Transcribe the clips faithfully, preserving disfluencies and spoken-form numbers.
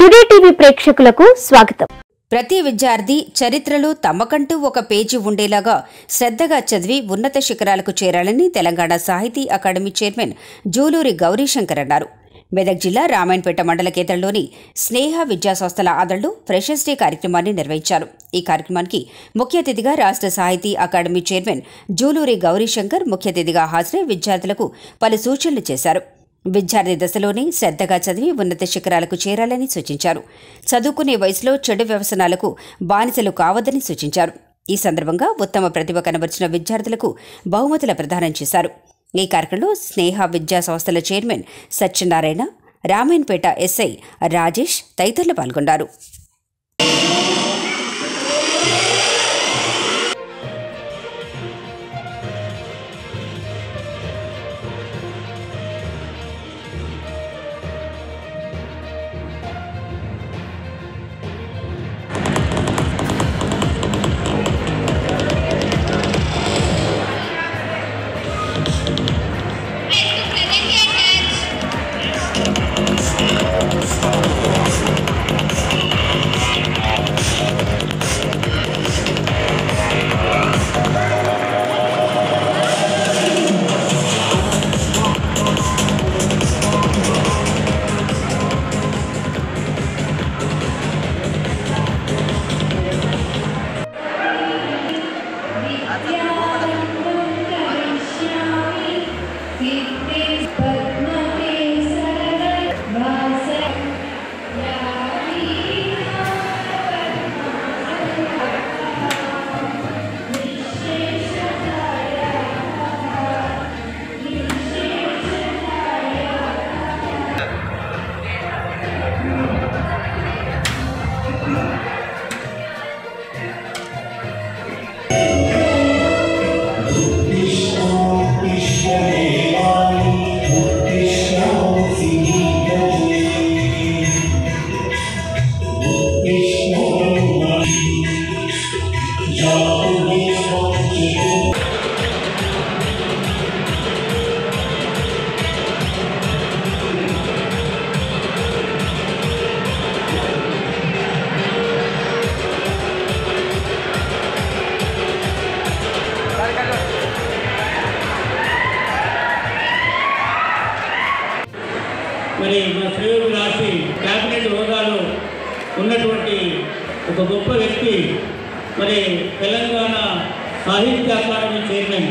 Today TV ప్రేక్షకులకు స్వాగతం. ప్రతి విద్యార్థి చరిత్రలో తమకంటూ ఒక పేజీ ఉండేలాగా శ్రద్ధగా చదివి ఉన్నత శిఖరాలకు చేరాలని తెలంగాణ సాహితీ అకాడమీ చైర్మన్ జూలూరి గౌరీశంకర్ అన్నారు. మెదక్ జిల్లా రామాయణపేట మండల కేంద్రంలోని స్నేహ విద్యా సంస్థల ఆదరణలో ఫ్రెషర్స్ డే కార్యక్రమాన్ని నిర్వహించారు. ఈ కార్యక్రమానికి ముఖ్య అతిథిగా రాష్ట్ర సాహితీ అకాడమీ చైర్మన్ జూలూరి గౌరీశంకర్ ముఖ్య అతిథిగా హాజరై విద్యార్థులకు పలు సూచనలు చేశారు. విద్యార్థి దశలోనే శ్రద్ధగా చదివి ఉన్నత శిఖరాలకు చేరాలని సూచించారు. చదువుకునే వయసులో చెడు వ్యసనాలకు బానిసలు కావద్దని సూచించారు. ఈ సందర్భంగా ఉత్తమ ప్రతిభ కనబర్చిన విద్యార్థులకు బహుమతుల ప్రదానం చేశారు. ఈ కార్యక్రమంలో స్నేహ విద్యా సంస్థల చైర్మన్ సత్యనారాయణ, రామాయణపేట ఎస్ఐ రాజేష్ తదితరులు పాల్గొన్నారు. మరి మా శ్రీవుడు రాసి క్యాబినెట్ హోదాలో ఉన్నటువంటి ఒక గొప్ప వ్యక్తి, మరి తెలంగాణ సాహిత్య అకాడమీ చైర్మన్.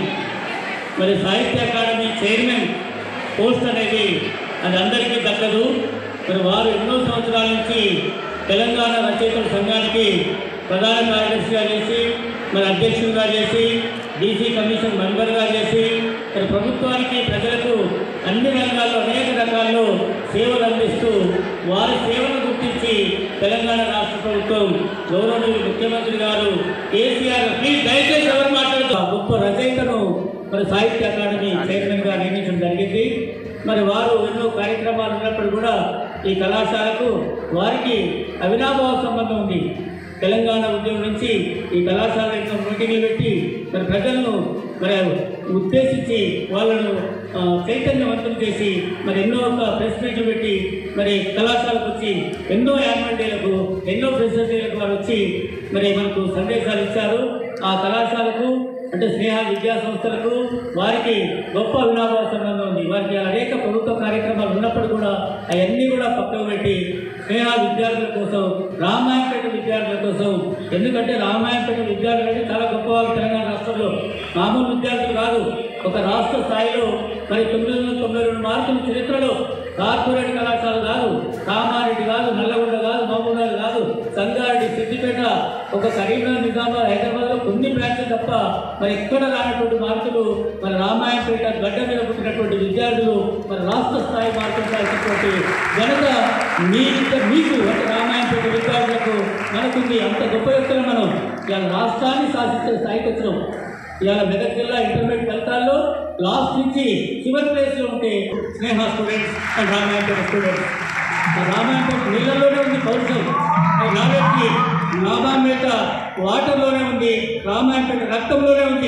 మరి సాహిత్య అకాడమీ చైర్మన్ పోస్ట్ అనేది అది అందరికీ దక్కదు. మరి వారు ఎన్నో సంవత్సరాల నుంచి తెలంగాణ రచయితల సంఘానికి ప్రధాన కార్యదర్శిగా చేసి, మరి అధ్యక్షుడిగా చేసి, డీసీ కమిషన్ మెంబర్గా చేసి, మరి ప్రభుత్వానికి ప్రజలకు అన్ని రంగాల్లో అనేక రకాల్లో సేవలు అందిస్తూ వారి సేవను గుర్తించి తెలంగాణ రాష్ట్ర ప్రభుత్వం గౌరవనీయులు ముఖ్యమంత్రి గారు కేసీఆర్ ప్లీజ్ దయచేసి ఎవరు మాట్లాడుతూ గొప్ప రచయితను మరి సాహిత్య అకాడమీ చైర్మన్గా నియమించడం జరిగింది. మరి వారు ఎన్నో కార్యక్రమాలు ఉన్నప్పుడు కూడా ఈ కళాశాలకు వారికి అవినాభావ సంబంధం ఉంది. తెలంగాణ ఉద్యమం నుంచి ఈ కళాశాల ఎన్నో మీటింగ్లు పెట్టి మరి ప్రజలను మరి ఉద్దేశించి వాళ్ళను చైతన్యవంతం చేసి మరి ఎన్నో ఒక ప్రెస్ మీట్లు పెట్టి మరి కళాశాలకు వచ్చి ఎన్నో యాన్యువల్ డేలకు ఎన్నో ప్రెసిడెంట్ డేలకు వారు వచ్చి మరి మనకు సందేశాలు ఇచ్చారు. ఆ కళాశాలకు అంటే స్నేహ విద్యా సంస్థలకు వారికి గొప్ప అవినాభావ సంబంధం ఉంది. వారికి అనేక ప్రభుత్వ కార్యక్రమాలు ఉన్నప్పుడు కూడా అవన్నీ కూడా పక్కకు పెట్టి స్నేహ విద్యార్థుల కోసం, రామాయణపేట విద్యార్థుల కోసం, ఎందుకంటే రామాయణపేట విద్యార్థులు అంటే చాలా గొప్ప వాళ్ళు తెలంగాణ రాష్ట్రంలో, మామూలు విద్యార్థులు కాదు. ఒక రాష్ట్ర స్థాయిలో మరి తొమ్మిది వందల తొంభై రెండు మార్కుల చరిత్రలో కార్పొరేట్ కళాశాల కాదు, కామారెడ్డి కాదు, నల్లగొండ కాదు, మహబూబ్నగర్ కాదు, సంగారెడ్డి, సిద్దిపేట, ఒక కరీంనగర్, నిజామాబాద్, హైదరాబాద్లో కొన్ని బ్రాంచ్లు తప్ప మరి ఎక్కడ రానటువంటి మార్కులు మరి రామాయణపేట గడ్డ మీద పుట్టినటువంటి విద్యార్థులు మరి రాష్ట్ర స్థాయి మార్కులు సాధించినటువంటి ఘనత మీ మీకు అంటే రామాయణపేట విద్యార్థులకు మనకుంది. అంత గొప్ప వ్యక్తులు మనం ఇవాళ రాష్ట్రాన్ని శాసించే స్థాయికి వచ్చినాం. ఇవాళ మెదక్ జిల్లా ఇంటర్మీడియట్ ఫలితాల్లో లాస్ట్ నుంచి చివరి ప్లేస్లో ఉంటే Sneha students and Ramayanapeta students. Ramayanapeta నీళ్ళల్లోనే ఉంది పౌరుషం, నాగరికి రామాయణపేట వాటర్లోనే ఉంది, రామాయణపేట రక్తంలోనే ఉంది.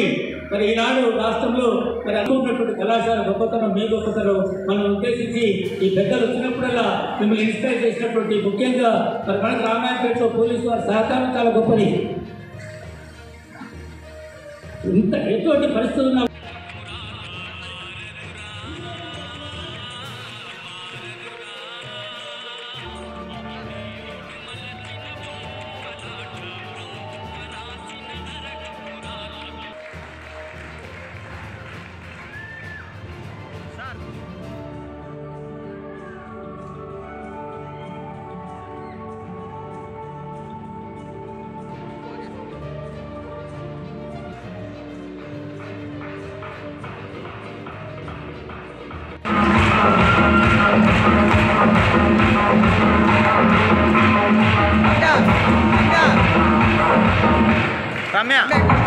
మరి ఈనాడు రాష్ట్రంలో మరి అనుకున్నటువంటి కళాశాల గొప్పతనం మీ గొప్పతనం మనం ఉద్దేశించి ఈ పెద్దలు వచ్చినప్పుడల్లా మిమ్మల్ని ఇన్స్పైర్ చేసినటువంటి ముఖ్యంగా మరి మనకు రామాయణపేటలో పోలీసు వారి సహకారం చాలా గొప్పది. ఇంత ఎటువంటి పరిస్థితులు రమ్య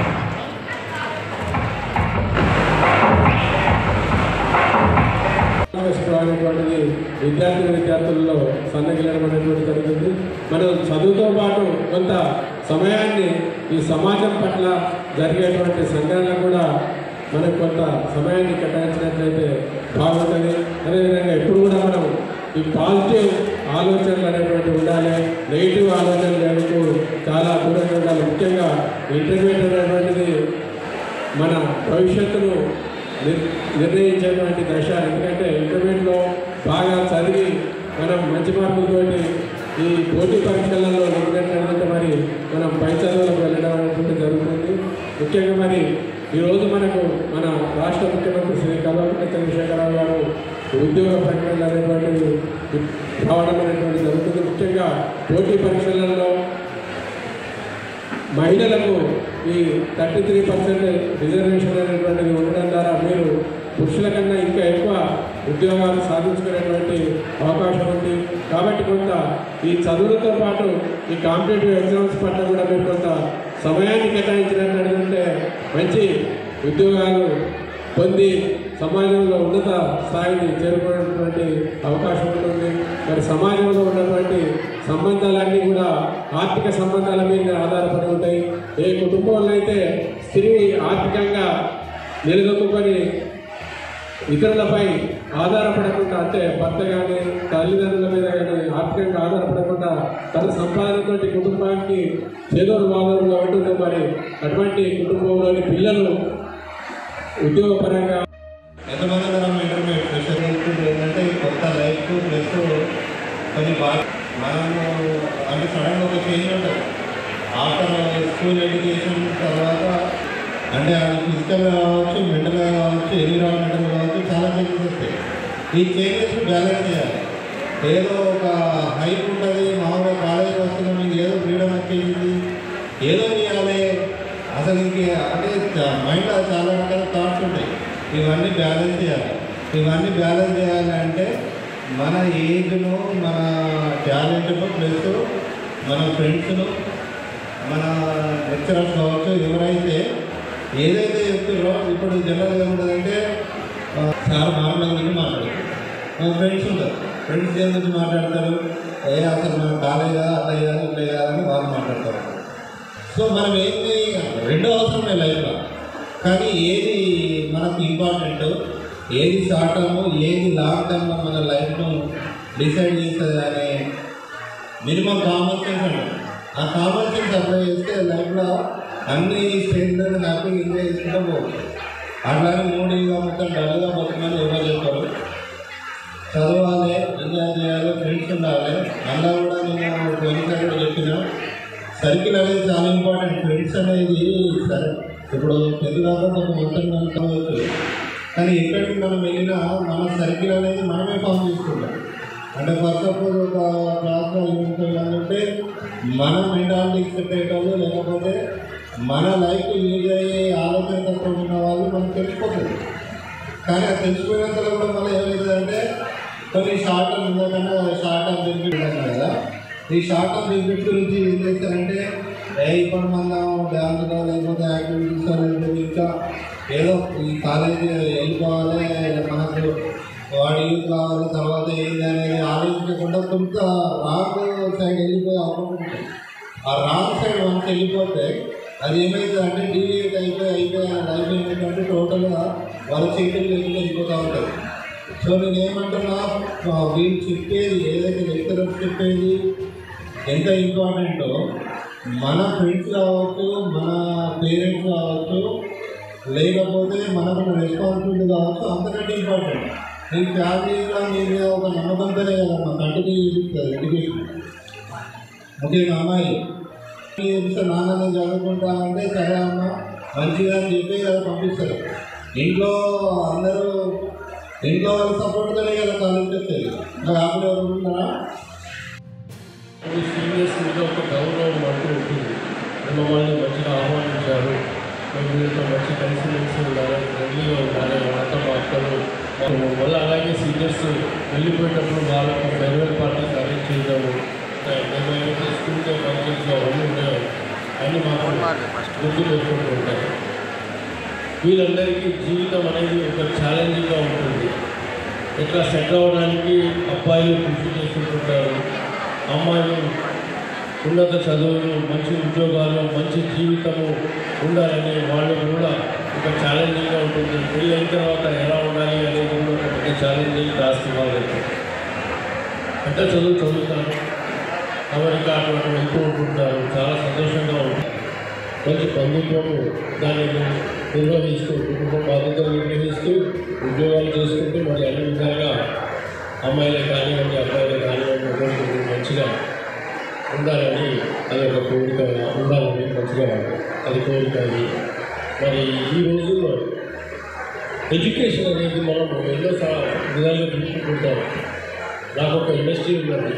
అనేటువంటిది విద్యార్థి విద్యార్థుల్లో సన్నగిలడం అనేటువంటి జరుగుతుంది. మనం చదువుతో పాటు కొంత సమయాన్ని ఈ సమాజం పట్ల జరిగేటువంటి సంఘటనలు కూడా మనకు కొంత సమయాన్ని కేటాయించినట్లయితే బాగుంటుంది. అదేవిధంగా ఎప్పుడు కూడా మనం ఈ పాజిటివ్ ఆలోచనలు అనేటువంటి ఉండాలి, నెగిటివ్ ఆలోచనలు లేకు చాలా దూరంగా ఉండాలి. ముఖ్యంగా ఇంటర్మీడియట్ అనేటువంటిది మన భవిష్యత్తును నిర్ణయించేటువంటి దశ. ఎందుకంటే ఇంటర్మీడియట్లో బాగా చదివి మనం మంచి మార్కులతోటి ఈ పోటీ పరీక్షలలో నిలిపినట్లయితే మరి మనం పై చదువులకు వెళ్ళడం అనేటువంటి జరుగుతుంది. ముఖ్యంగా మరి ఈరోజు మనకు మన రాష్ట్ర ముఖ్యమంత్రి శ్రీ కల్వకుంట్ల చంద్రశేఖరరావు గారు ఉద్యోగ ప్రకటనలు అనేటువంటివి రావడం అనేటువంటి జరుగుతుంది. ముఖ్యంగా పోటీ పరీక్షలలో మహిళలకు ఈ థర్టీ త్రీ పర్సెంట్ రిజర్వేషన్ అనేటువంటిది ఉండడం ద్వారా మీరు పురుషుల కన్నా ఇంకా ఎక్కువ ఉద్యోగాలు సాధించుకునేటువంటి అవకాశం ఉంది. కాబట్టి కొంత ఈ చదువులతో పాటు ఈ కాంపిటేటివ్ ఎగ్జామ్స్ పట్ల కూడా మీరు కొంత సమయాన్ని కేటాయించినట్లయితే మంచి ఉద్యోగాలు పొంది సమాజంలో ఉన్నత స్థాయిని చేరుకునేటువంటి అవకాశం ఉంటుంది. మరి సమాజంలో ఉన్నటువంటి సంబంధాలన్నీ కూడా ఆర్థిక సంబంధాల మీద ఆధారపడి ఉంటాయి. ఏ కుటుంబంలో అయితే స్త్రీ ఆర్థికంగా నిలదొక్కుని ఇతరులపై ఆధారపడకుండా, అంటే భర్త కానీ తల్లిదండ్రుల మీద కానీ ఆర్థికంగా ఆధారపడకుండా తన సంపాదనతో కుటుంబానికి చేదోడు వాదోడుగా ఉంటుంది. మరి అటువంటి కుటుంబంలోని పిల్లలు ఉద్యోగపరంగా ఎంతమంది మనం ఇంటర్మీడియట్ ప్రెషర్ ఏంటంటే కొత్త లైఫ్ ప్లస్ కొన్ని బాగా మనము అంటే సడన్గా ఒక చేంజ్ ఉంటుంది. ఆఫ్టర్ స్కూల్ ఎడ్యుకేషన్ తర్వాత అంటే ఫిజికల్గా కావచ్చు, మెంటల్గా కావచ్చు, ఎన్విరాన్మెంటల్ కావచ్చు, చాలా చేంజెస్ వస్తాయి. ఈ చేంజెస్ బ్యాలెన్స్ చేయాలి. ఏదో ఒక హైప్ ఉంటుంది, మామూలుగా కాలేజీకి వస్తున్నాం, మీకు ఏదో ఫ్రీడమ్ వచ్చేసింది, ఏదో చేయాలి అసలు ఇంక అంటే మైండ్లో చాలా రకాల థాట్స్ ఉంటాయి. ఇవన్నీ బ్యాలెన్స్ చేయాలి. ఇవన్నీ బ్యాలెన్స్ చేయాలి అంటే మన ఏజ్ను, మన టాలెంట్ను ప్లస్ మన ఫ్రెండ్స్ను, మన లెక్చరర్స్ కావచ్చు, ఎవరైతే ఏదైతే చెప్తారో ఇప్పుడు జనరల్గా ఉంటుందంటే సార్ నార్మల్ గురించి మాట్లాడతారు, మన ఫ్రెండ్స్ ఉంటారు, ఫ్రెండ్స్ దేని గురించి మాట్లాడతారు, ఏ అసలు మన కాలేజా అట్లా చేయాలి ఇట్లా చేయాలని వాళ్ళు మాట్లాడతారు. సో మనం ఏంటి రెండో అవసరమే లైఫ్లో, కానీ ఏది మనకు ఇంపార్టెంట్, ఏది షార్ట్ టర్మ్, ఏది లాంగ్ టర్మ్ మన లైఫ్ను డిసైడ్ చేస్తుంది అనే మినిమం కామన్ సెన్స్ అంటారు. ఆ కామన్ సెన్స్ అప్లై చేస్తే లైఫ్లో అన్ని స్టేజ్లను హ్యాపీగా ఎంజాయ్ చేసుకుంటూ పోవచ్చు. అట్లానే మూడీగా మొత్తం డల్గా బతుకమని ఎవరు చెప్పారు. చదవాలి, ఎంజాయ్ చేయాలి, ఫ్రెండ్స్ ఉండాలి. అలా కూడా నేను పోయినసారి కూడా చెప్పిన సర్కిల్ అనేది చాలా ఇంపార్టెంట్. ఫ్రెండ్స్ అనేది సరే ఇప్పుడు పెద్దదాకా ఒక మొత్తం కావచ్చు, కానీ ఎక్కడికి మనం వెళ్ళినా మన సర్కిల్ అనేది మనమే ఫామ్ చేసుకుంటాం. అంటే ఫస్ట్ సపోజ్ ఒక క్లాస్లో ఏమిటంటే మన మెంటాలిటీ సెట్ అయ్యేటోళ్ళు, లేకపోతే మన లైఫ్ యూజ్ అయ్యే ఆలోచనతో ఉన్న వాళ్ళు మనకు తెలిసిపోతుంది. కానీ అది తెలిసిపోయినంతలో కూడా మళ్ళీ ఏమవుతుందంటే కొన్ని షార్ట్ టర్మ్ ఉందకన్నా షార్ట్ టర్మ్ బెనిఫిట్ ఉంటాయి కదా. ఈ షార్ట్ టర్మ్ బెనిఫిట్ గురించి ఏం చేస్తారంటే ఏ ఇప్పుడు మనం డ్యాన్స్లో లేకపోతే యాక్టివిటీస్లో లేకపోతే ఇంకా ఏదో ఈ కాలేజీ వెళ్ళిపోవాలి, మనకు వాడి యూత్ కావాలి, తర్వాత ఏంటి అనేది ఆలోచించకుండా కొంత రాంగ్ సైడ్ వెళ్ళిపోయే అవకాశం ఉంటుంది. ఆ రాంగ్ సైడ్ వన్స్ వెళ్ళిపోతే అది ఏమైంది అంటే డీలేట్ అయిపోయి అయిపోయి లైఫ్ ఏమైందంటే టోటల్గా వాళ్ళ చేతులు లేకుండా అయిపోతూ ఉంటుంది. సో నేను ఏమంటున్నా, వీళ్ళు చెప్పేది ఏదైతే లెక్చరర్స్ చెప్పేది ఎంత ఇంపార్టెంటో మన ఫ్రెండ్స్ కావచ్చు, మన పేరెంట్స్ కావచ్చు, లేకపోతే మనకు రెస్పాన్సిబిలిటీ కావచ్చు, అంతకంటే ఇంపార్టెంట్. మీ ఫ్యామిలీలో మీ మీద ఒక నమ్మకంతోనే కదమ్మా కంటిన్యూ చేస్తుంది ఎడ్యుకేషన్. ముఖ్యంగా అమ్మాయి నాన్న నేను చదువుకుంటానంటే సరే అమ్మ మంచిగా అని చెప్పి కదా పంపిస్తారు. ఇంట్లో అందరూ ఇంట్లో వాళ్ళ సపోర్ట్తోనే కదా కాలేజీకి వచ్చేది. ఇంకా ఆవిడ ఎవరు ఉన్నారా? సీనియర్స్ మీద ఒక గౌరవం అంటూ ఉంటుంది. మమ్మల్ని మంచిగా ఆహ్వానించారు, మేము వీళ్ళతో మంచి కలిసిమెలిసి ఉండాలి, ఫ్రెండ్లీగా ఉండాలి, వాళ్ళతో మాట్లాడు. మళ్ళీ అలాగే సీనియర్స్ వెళ్ళిపోయేటప్పుడు వాళ్ళకు ఫేర్వెల్ పార్టీస్ అరేంజ్ చేయడము, మేమైతే స్కూల్తో కాలేజెస్లో అన్నీ ఉంటాయో అన్నీ మాకు గుర్తు పెట్టుకుంటూ ఉంటాయి. వీళ్ళందరికీ జీవితం అనేది ఒక ఛాలెంజింగ్గా ఉంటుంది. ఎట్లా సెటిల్ అవ్వడానికి అబ్బాయిలు కృషి చేస్తుంటారు, అమ్మాయిలు ఉన్నత చదువులు, మంచి ఉద్యోగాలు, మంచి జీవితము ఉండాలని వాళ్ళు కూడా ఒక ఛాలెంజింగ్గా ఉంటుంది. పెళ్ళి అయిన తర్వాత ఎలా ఉండాలి అనేది కూడా ఒక పెద్ద ఛాలెంజింగ్ టాస్క్ ఇవ్వాలి. పెద్ద చదువు చదువుతారు, అమెరికా అటువంటి వెళ్తూ ఉంటుంటారు, చాలా సంతోషంగా ఉంటుంది. మంచి బంధుత్వము దాన్ని నిర్వహిస్తూ, కుటుంబ బాధ్యతలు నిర్వహిస్తూ, ఉద్యోగాలు చేసుకుంటూ మరి అన్ని విధాలుగా అమ్మాయిలే కానివ్వండి అబ్బాయిలే కానివ్వండి ఒకరికి మంచిగా ఉండాలని అది ఒక కోరిక, ఉండాలని మంచిగా అది కోరిక. అది మరి ఈ రోజుల్లో ఎడ్యుకేషన్ అనేది మనం ఎన్నో విధాలుగా తీసుకుంటాం. నాకు ఒక ఇండస్ట్రీ ఉన్నది,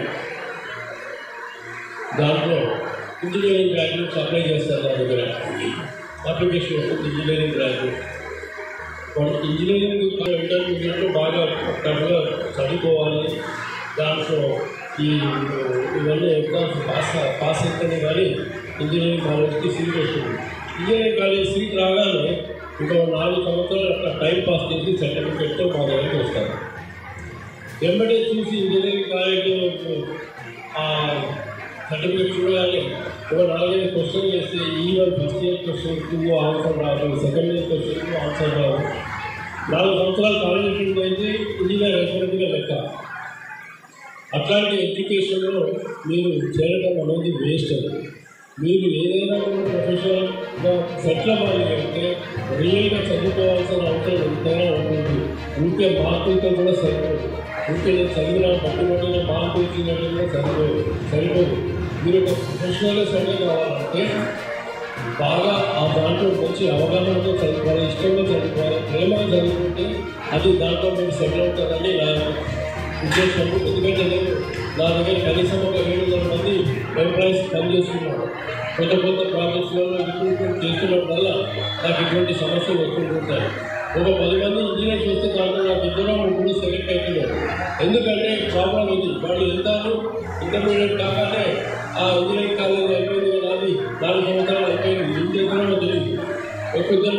దాంట్లో ఇంజనీరింగ్ గ్రాడ్యుయేట్స్ అప్లై చేస్తారు. నా దగ్గర అప్లికేషన్ వస్తుంది ఇంజనీరింగ్ గ్రాడ్యుయేట్. వాళ్ళకి ఇంజనీరింగ్ ఇంటర్మీడియట్లో బాగా టఫ్గా చదువుకోవాలి, దాంట్లో ఈ ఇవన్నీ ఎగ్జామ్స్ పాస్ పాస్ అయితేనే కానీ ఇంజనీరింగ్ కాలేజ్కి సీట్ వస్తుంది. ఇంజనీరింగ్ కాలేజ్ సీట్ రాగానే ఇంకో నాలుగు సంవత్సరాలు అట్లా టైం పాస్ చేసి సర్టిఫికెట్తో మా దగ్గరికి వస్తారు. వెంబడే చూసి ఇంజనీరింగ్ కాలేజ్ సర్టిఫికెట్ చూడాలి. ఒక నాలుగైదు క్వశ్చన్ చేస్తే even first year question to answer రాదు, second year question to answer రాదు. నాలుగు సంవత్సరాలు కాలేజ్ అయితే ఇంజనీర్ అయిపోయినట్టుగా లెక్క. అట్లాంటి ఎడ్యుకేషన్లో మీరు చేరడం అనేది వేస్ట్. అది మీరు ఏదైనా ప్రొఫెషనల్గా సెటిల్ అవ్వాలి అంటే రియల్గా చదువుకోవాల్సిన అవసరం ఎంతైనా ఉంటుంది. ఊరికే మార్కులతో కూడా సరిపోదు, ఊరికే నేను చదివిన పట్టుబట్టిన మార్కులు ఇచ్చినట్టు కూడా సరిపోదు సరిపోదు మీరు ఒక ప్రొఫెషనల్గా సెటిల్ కావాలంటే బాగా ఆ దాంట్లో మంచి అవగాహనతో చదువుకోవాలి, ఇష్టంగా చదువుకోవాలి, ప్రేమగా చదువుకుంటే అది దాంట్లో మీరు సెటిల్ అవుతుందని నా ఉద్దేశం. ఎందుకంటే నేను నా దగ్గర కనీసం ఒక ఏడు వందల మంది ఎంప్లాయీస్ పనిచేస్తున్నారు. కొత్త కొత్త ప్రాజెక్ట్స్లలో ఇంప్రూవ్మెంట్ చేస్తున్నప్పుడల్లా నాకు ఇటువంటి సమస్యలు వస్తుంటాయి. ఒక పది మంది ఇంజనీర్స్ వస్తే దాంట్లో నాకు ఇద్దరు ముగ్గురు సెలెక్ట్ అవుతున్నారు. ఎందుకంటే ప్రాబ్లం ఇది, వాళ్ళు ఎంత ఇంటర్మీడియట్ కాగానే ఆ ఇంజనీరింగ్ కాలేజ్ అయిపోయింది కదా, అది నాలుగు సంవత్సరాలు అయిపోయింది, ఏం చేస్తారో తెలియదు. ఒక ఇద్దరు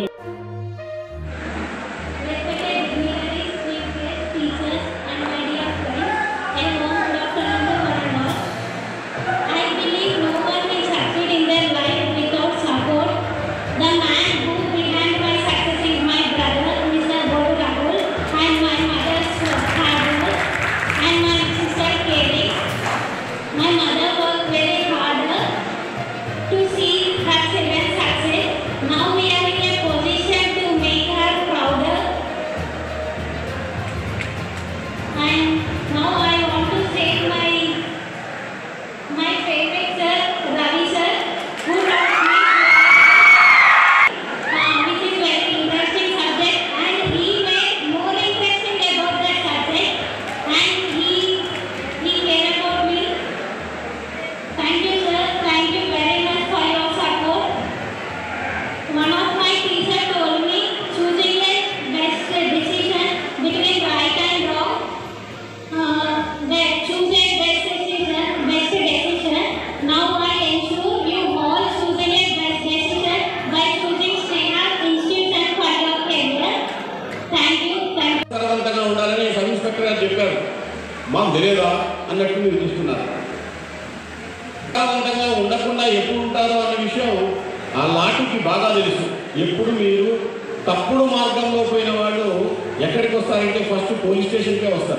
చెప్పారు. మాకు తెలియదా అన్నట్టు మీరు చూస్తున్నారు. ఉత్సాహవంతంగా ఉండకుండా ఎప్పుడు ఉంటారో అన్న విషయం ఆ లాఠీకి బాగా తెలుసు. ఎప్పుడు మీరు తప్పుడు మార్గంలో పోయిన వాళ్ళు ఎక్కడికి వస్తారంటే ఫస్ట్ పోలీస్ స్టేషన్కే వస్తారు.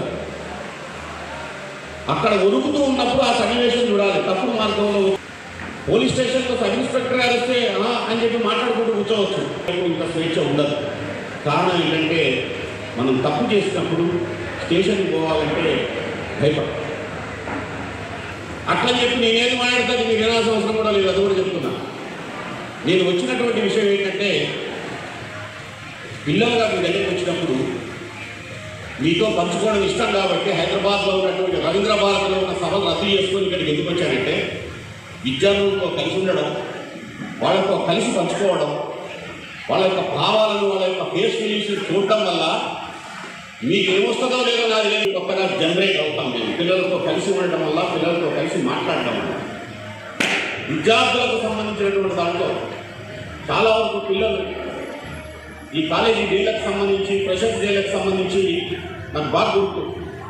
అక్కడ ఉరుకుతూ ఉన్నప్పుడు ఆ సన్నివేశం చూడాలి. తప్పుడు మార్గంలో పోలీస్ స్టేషన్లో సబ్ ఇన్స్పెక్టర్ గారు వస్తే అని చెప్పి మాట్లాడుకుంటూ కూర్చోవచ్చు. ఇంత స్వేచ్ఛ ఉండదు. కారణం ఏంటంటే మనం తప్పు చేసినప్పుడు స్టేషన్కి పోవాలంటే భయపడ. అట్లా చెప్పి నేనేది మాట్లాడతాను మీకు వినాల్సిన అవసరం కూడా లేదు. అది కూడా చెప్తున్నా. నేను వచ్చినటువంటి విషయం ఏంటంటే పిల్లలుగా మీ దగ్గరికి వచ్చినప్పుడు మీతో పంచుకోవడం ఇష్టం కాబట్టి హైదరాబాద్లో ఉన్నటువంటి రవీంద్ర భారతిలో ఉన్న సభలు రద్దు చేసుకొని ఇక్కడికి ఎందుకు వచ్చానంటే విద్యార్థులతో కలిసి ఉండడం, వాళ్ళతో కలిసి పంచుకోవడం, వాళ్ళ యొక్క భావాలను వాళ్ళ యొక్క ఫేస్ ఫీలింగ్స్ చూడటం వల్ల మీకు ఏమొస్తుందో లేదో నాది లేదు కొత్తగా జనరేట్ అవుతాం. మేము పిల్లలతో కలిసి ఉండటం వల్ల, పిల్లలతో కలిసి మాట్లాడటం వల్ల విద్యార్థులకు సంబంధించినటువంటి దాంట్లో చాలా వరకు పిల్లలు ఈ కాలేజీ డేలకు సంబంధించి ప్రెషర్స్ డేలకు సంబంధించి నాకు బాగా గుర్తు.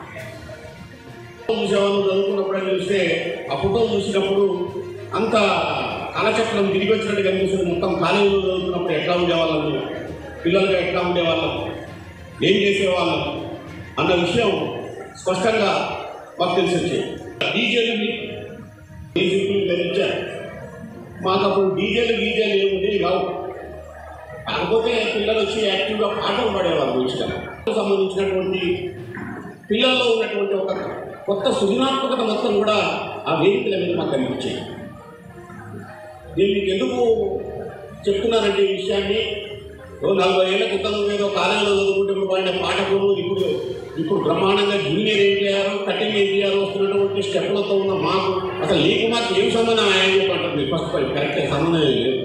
చూసేవాళ్ళు చదువుకున్నప్పుడు చూస్తే ఆ ఫోటోలు చూసినప్పుడు అంత కాలచక్రం తిరిగి వచ్చినట్టు కనిపిస్తుంది. మొత్తం కాలేజీలో చదువుతున్నప్పుడు ఎట్లా ఉండేవాళ్ళము, పిల్లలుగా ఎట్లా ఉండేవాళ్ళం, ఏం చేసేవాళ్ళం అన్న విషయం స్పష్టంగా మాకు తెలిసి వచ్చాయి. డీజేలు డీజీపీలు ధరించారు. మాకు అప్పుడు డీజేలు గీజేలు ఏముంది కావు. కాకపోతే పిల్లలు వచ్చి యాక్టివ్గా పాటలు పాడేవాళ్ళు. మంచిగా సంబంధించినటువంటి పిల్లల్లో ఉన్నటువంటి ఒక కొత్త సృజనాత్మకత మొత్తం కూడా ఆ వేదికల మీద మాకు కనిపించాయి. నేను మీకు ఎందుకు చెప్తున్నానంటే ఈ విషయాన్ని, నలభై ఏళ్ళ క్రితం ఏదో కాలేజీలో చదువుకుంటే వాడిన పాఠకులు ఇప్పుడు ఇప్పుడు బ్రహ్మాండంగా జూనియర్ ఎన్టీఆర్ కటింగ్ ఎన్టీఆర్ వస్తున్నటువంటి స్టెప్లతో ఉన్న మాకు అసలు నీకు మాకు ఏం సంబంధం ఆయన చెప్పంటారు. ఫస్ట్ పై కరెక్ట్ సంబంధం ఏం లేదు.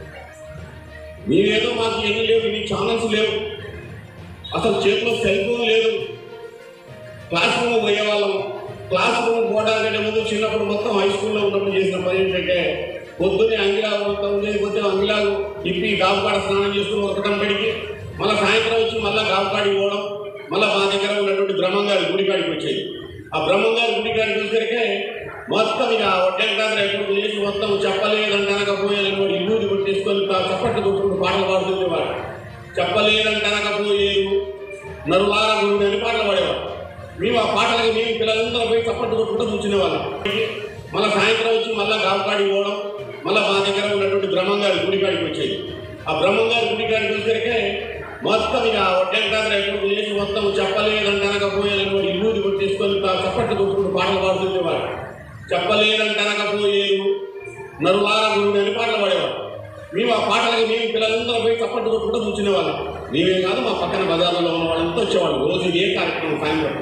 మీరేదో మాకు ఏమీ లేవు, మీ ఛానల్స్ లేవు, అసలు చేతిలో సెల్ ఫోన్ లేదు. క్లాస్ రూమ్ పోయేవాళ్ళం. క్లాస్ రూమ్ పోవడానికంటే ముందు చిన్నప్పుడు మొత్తం హై స్కూల్లో ఉన్నప్పుడు చేసిన పని ఏంటంటే పొద్దున్నే అంగిలాగు మొత్తం ఉండేది. పొద్దున అంగిలాగు ఇప్పి గాబుకాడ స్నానం చేసుకుని ఒకటం పడికి మళ్ళీ సాయంత్రం వచ్చి మళ్ళీ గాబుకాడికి పోవడం. మళ్ళీ మా దగ్గర ఉన్నటువంటి బ్రహ్మంగారి గుడికాడికి వచ్చేది. ఆ బ్రహ్మంగారి గుడికాడికి వచ్చేసరికి మొత్తం ఇక ఒడ్డంటారు ఎప్పుడు చేసి మొత్తం చెప్పలేదంటనకపోయేది వాడు ఇల్లు కొట్టేసుకొని చప్పట్లు కొట్టుకుంటూ పాటలు పాడుతుండేవాడు. చెప్పలేదంటనకపోయేరు నరులార గురుడు అని పాటలు పాడేవాడు. మేము ఆ పాటలకి మేము పిల్లలందరూ పోయి చప్పట్లు కొట్టుకుంటూ కూర్చునేవాళ్ళం. మళ్ళీ సాయంత్రం వచ్చి మళ్ళీ గాబుకాడికి పోవడం. మళ్ళీ మా దగ్గర ఉన్నటువంటి బ్రహ్మంగారి గుడికాడికి వచ్చేది. ఆ బ్రహ్మంగారి గుడికాడికి వచ్చేసరికి మొత్తం ఇక ఒడ్డంటారు ఎప్పుడు చేసి మొత్తం చెప్పలేదంటనకపోయేది వాడు ఇల్లు కొట్టేసుకొని చప్పట్లు కొట్టుకుంటూ పాటలు పాడుతుండేవాడు. చెప్పలేదంటనకపోయేరు నరులార గురుడు అని పాటలు పాడేవాడు. మేము ఆ పాటలకి మేము పిల్లలందరూ పోయి చప్పట్లు కొట్టుకుంటూ కూర్చునేవాళ్ళం. మేమే కాదు మా పక్కన బజార్లో ఉన్న వాళ్ళంతా వచ్చేవాళ్ళు. రోజు ఏ కార్యక్రమం సాయంత్రం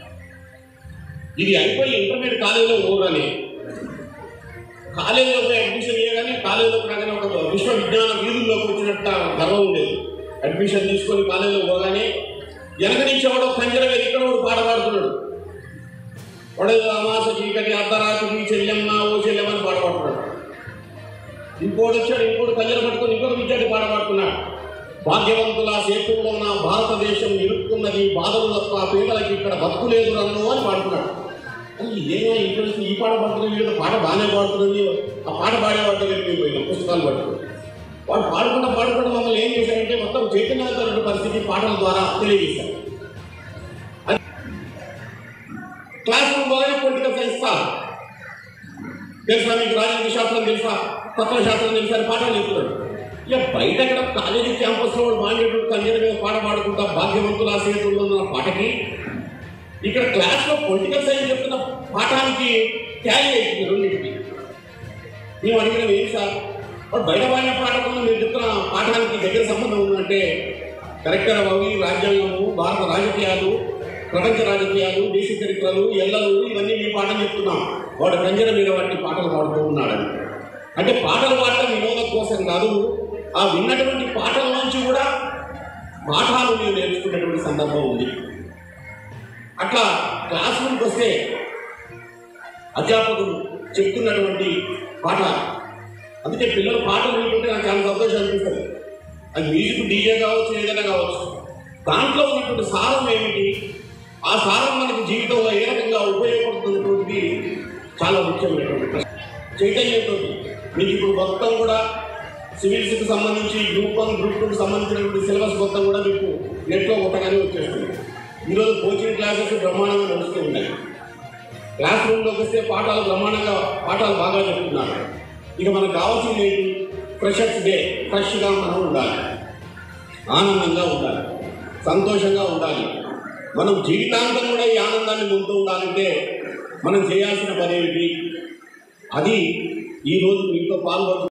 ఇది అయిపోయి ఇంటర్మీడియట్ కాలేజీలో పోగానే కాలేజీలో పోయి అడ్మిషన్ చేయగానే కాలేజీలోకి రాగానే ఒక విశ్వవిజ్ఞాన వీధుల్లోకి వచ్చినట్టు గర్వం ఉండేది. అడ్మిషన్ తీసుకొని కాలేజీలో పోగానే వెనక నుంచి ఎవడో కంజర ఇక్కడ వాడు పాట పాడుతున్నాడు. వడదు అమాస చీకటి అర్ధరాత్రి చెల్లెమ్మ ఓ చెల్లెమ్మని పాట పాడుతున్నాడు. ఇంకోటి వచ్చాడు, ఇంకోటి కంజర పట్టుకొని ఇంకొక విద్యార్థి పాట పాడుతున్నాడు. భాగ్యవంతుల సేతుల్లో ఉన్న భారతదేశం ఇరుక్కున్నది బాధలు తప్ప పేదలకి ఇక్కడ బతుకు లేదు రన్ను అని పాడుతున్నాడు. అది ఇదేమో ఇంట్రెస్ట్ ఈ పాట పాడుతున్నది, పాట బాగానే పాడుతున్నది. ఆ పాట పాడేవాడు వెళ్ళిపోయినాం పుస్తకాలు పట్టుకుని. వాడు పాడుకుంటా పాడుకుంటూ మమ్మల్ని ఏం చేశారంటే మొత్తం చైతన్యవంతమైన పరిస్థితి పాటల ద్వారా తెలియజేశారు. క్లాస్ రూమ్ పోగానే పొలిటికల్ సైన్స్ తెలుసా, మీకు రాజకీయ శాస్త్రం తెలుసా, తత్వ శాస్త్రం తెలుసా అని పాఠాలు చెప్తున్నాడు. ఇక బయట ఇక్కడ కాలేజీ క్యాంపస్లో మాండేటెడ్ కంజర మీద పాట పాడుకుంటా భాగ్యవంతుల సేతుల్లో ఉన్న పాటకి ఇక్కడ క్లాస్లో పొలిటికల్ సైన్స్ చెప్తున్న పాఠానికి ట్యాలీ అవుతుంది రెండింటికి. మేము అడిగిన ఏం సార్ వాడు బయట పాడిన పాఠకులు మీరు చెప్తున్న పాఠానికి దగ్గర సంబంధం ఉందంటే కరెక్టర్ అవి రాజ్యాంగము, భారత రాజకీయాలు, ప్రపంచ రాజకీయాలు, దేశ చరిత్రలు, ఎల్లలు ఇవన్నీ మీ పాఠం చెప్తున్నాం. వాడు కంజర మీద వాటిని పాటలు పాడుతూ ఉన్నాడని. అంటే పాటలు పాడటం వినోదం కోసం కాదు, ఆ విన్నటువంటి పాటల నుంచి కూడా పాఠాలు మేము నేర్చుకునేటువంటి సందర్భం ఉంది. అట్లా క్లాస్ రూమ్కి వస్తే అధ్యాపకులు చెప్తున్నటువంటి పాట, అందుకే పిల్లలు పాటలు వింటుంటే నాకు చాలా సంతోషం అనిపిస్తుంది. అది మ్యూజిక్ డీజే కావచ్చు, ఏదైనా కావచ్చు. దాంట్లో ఉన్నటువంటి సారం ఏమిటి, ఆ సారం మనకి జీవితంలో ఏ రకంగా ఉపయోగపడుతున్నటువంటిది చాలా ముఖ్యమైనటువంటి ప్రశ్న. చైతన్యంతో మీకు ఇప్పుడు మొత్తం కూడా సివిల్స్కి సంబంధించి గ్రూప్ వన్ గ్రూప్ టూకి సంబంధించినటువంటి సిలబస్ మొత్తం కూడా మీకు నెట్లో కొట్టగానే వచ్చేస్తుంది. ఈరోజు కోచింగ్ క్లాసెస్ బ్రహ్మాండంగా నడుస్తూ ఉన్నాయి. క్లాస్ రూమ్లోకి వస్తే పాఠాలు బ్రహ్మాండంగా పాఠాలు బాగా చెప్తున్నారు. ఇక మనకు కావాల్సింది ఏంటి? ఫ్రెషర్స్ డే, ఫ్రెష్గా మనం ఉండాలి, ఆనందంగా ఉండాలి, సంతోషంగా ఉండాలి. మనం జీవితాంతం కూడా ఈ ఆనందాన్ని పొందుతూ ఉండాలంటే మనం చేయాల్సిన పని ఏమిటి? అది ఈరోజు మీతో పాల్గొంటు